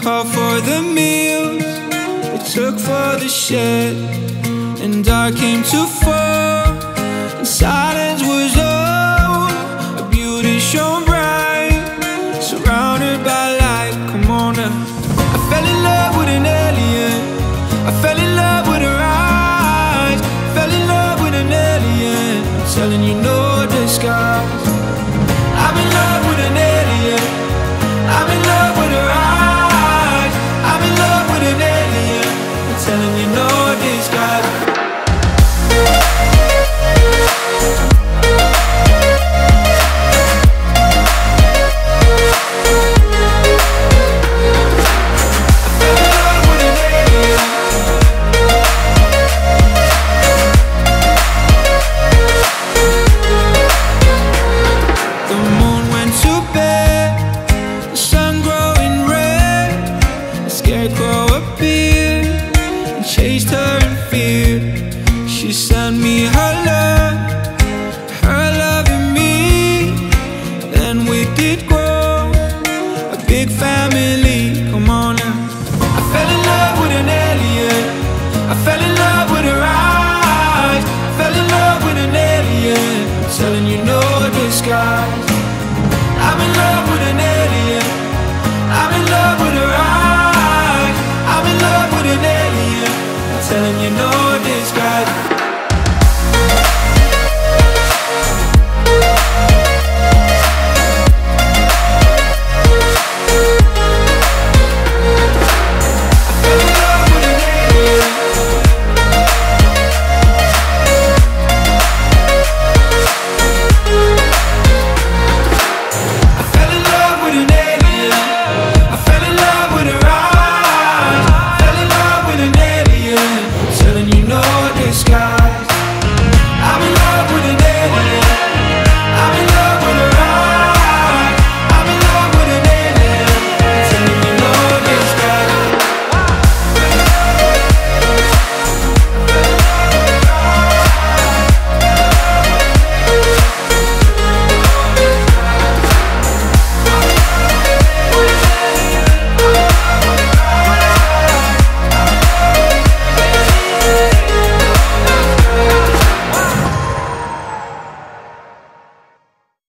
called for the meals, we took for the shed, and I came to fall, and silence was all. A beauty shone bright, surrounded by light. Come on now. I fell in love with an alien, I fell in love with her eyes, fell in love with an alien, I'm telling you no disguise. I'm in love with an alien, I'm in love with her eyes, I'm in love with an alien, I'm telling you no disguise. Chased her in fear. She sent me her love and me. Then we did grow a big family. Come on now.